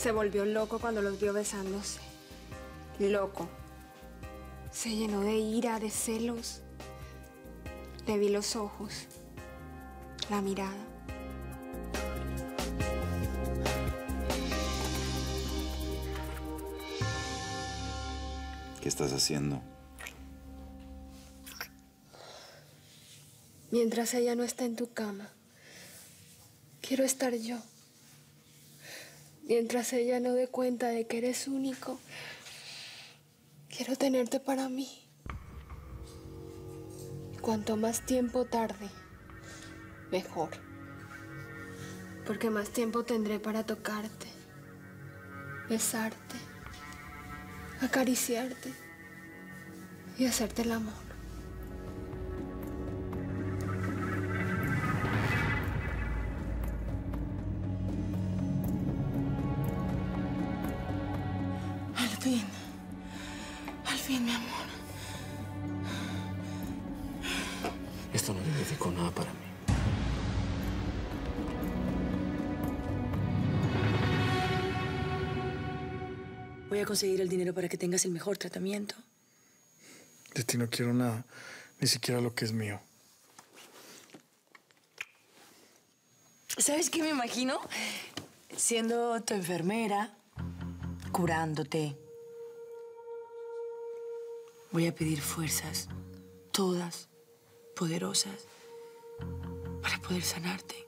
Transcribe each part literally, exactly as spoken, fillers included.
Se volvió loco cuando los vio besándose. Loco. Se llenó de ira, de celos. Le vi los ojos, la mirada. ¿Qué estás haciendo? Mientras ella no está en tu cama, quiero estar yo. Mientras ella no dé cuenta de que eres único, quiero tenerte para mí. Cuanto más tiempo tarde, mejor. Porque más tiempo tendré para tocarte, besarte, acariciarte y hacerte el amor. Al fin, al fin, mi amor. Esto no significó nada para mí. Voy a conseguir el dinero para que tengas el mejor tratamiento. De ti no quiero nada, ni siquiera lo que es mío. ¿Sabes qué me imagino? Siendo tu enfermera, curándote. Voy a pedir fuerzas, todas poderosas, para poder sanarte.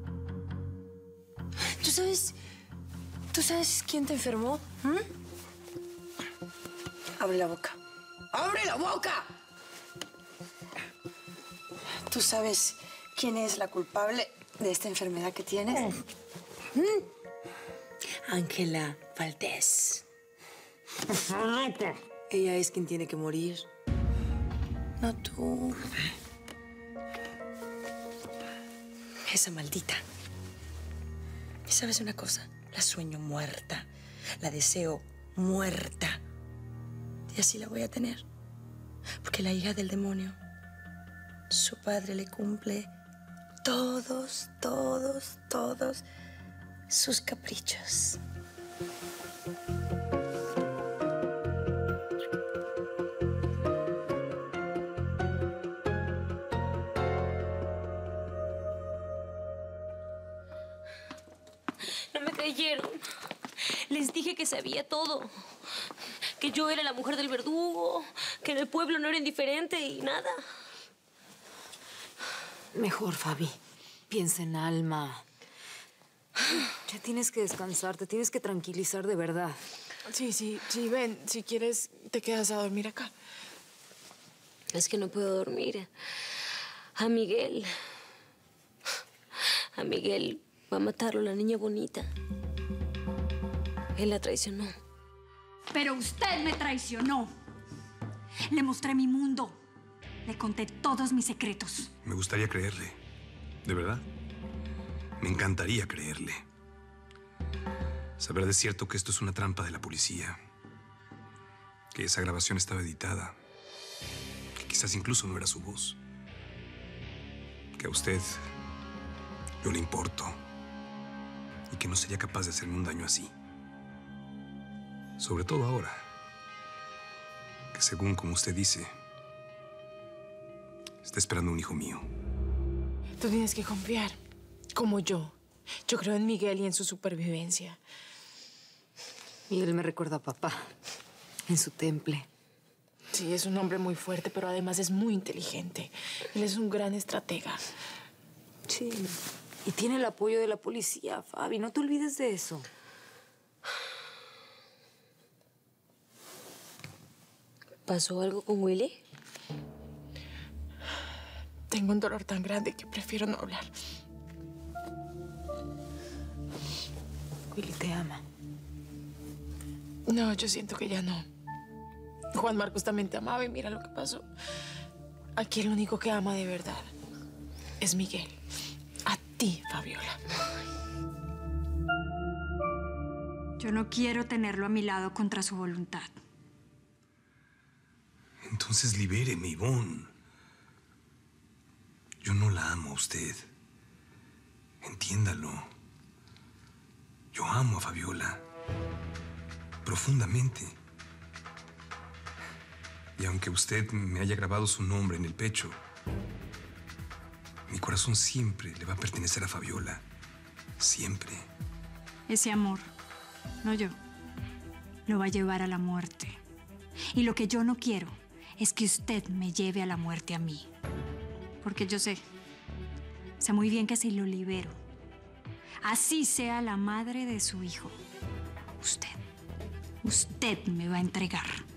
¿Tú sabes, tú sabes quién te enfermó? ¿Mm? Abre la boca. ¡Abre la boca! ¿Tú sabes quién es la culpable de esta enfermedad que tienes? ¿Mm? Ángela Valdés. Ella es quien tiene que morir. No tú. Esa maldita. ¿Y sabes una cosa? La sueño muerta. La deseo muerta. Y así la voy a tener. Porque la hija del demonio, su padre le cumple todos, todos, todos sus caprichos. No me creyeron. Les dije que sabía todo. Que yo era la mujer del verdugo, que en el pueblo no era indiferente y nada. Mejor, Fabi. Piensa en Alma. Ya tienes que descansar, te tienes que tranquilizar de verdad. Sí, sí, sí, ven. Si quieres, te quedas a dormir acá. Es que no puedo dormir. A Miguel... A Miguel va a matarlo, la niña bonita. Él la traicionó. Pero usted me traicionó. Le mostré mi mundo. Le conté todos mis secretos. Me gustaría creerle. ¿De verdad? Me encantaría creerle. Saber de cierto que esto es una trampa de la policía. Que esa grabación estaba editada. Que quizás incluso no era su voz. Que a usted yo le importo. Y que no sería capaz de hacerme un daño así. Sobre todo ahora, que según como usted dice, está esperando un hijo mío. Tú tienes que confiar, como yo. Yo creo en Miguel y en su supervivencia. Miguel me recuerda a papá, en su temple. Sí, es un hombre muy fuerte, pero además es muy inteligente. Él es un gran estratega. Sí, y tiene el apoyo de la policía, Fabi. No te olvides de eso. ¿Pasó algo con Willy? Tengo un dolor tan grande que prefiero no hablar. Willy te ama. No, yo siento que ya no. Juan Marcos también te amaba y mira lo que pasó. Aquí el único que ama de verdad es Miguel. A ti, Fabiola. Yo no quiero tenerlo a mi lado contra su voluntad. Entonces libéreme, Ivonne. Yo no la amo a usted. Entiéndalo. Yo amo a Fabiola. Profundamente. Y aunque usted me haya grabado su nombre en el pecho, mi corazón siempre le va a pertenecer a Fabiola. Siempre. Ese amor, no yo, lo va a llevar a la muerte. Y lo que yo no quiero es que usted me lleve a la muerte a mí. Porque yo sé, sé muy bien que si lo libero, así sea la madre de su hijo, usted, usted me va a entregar.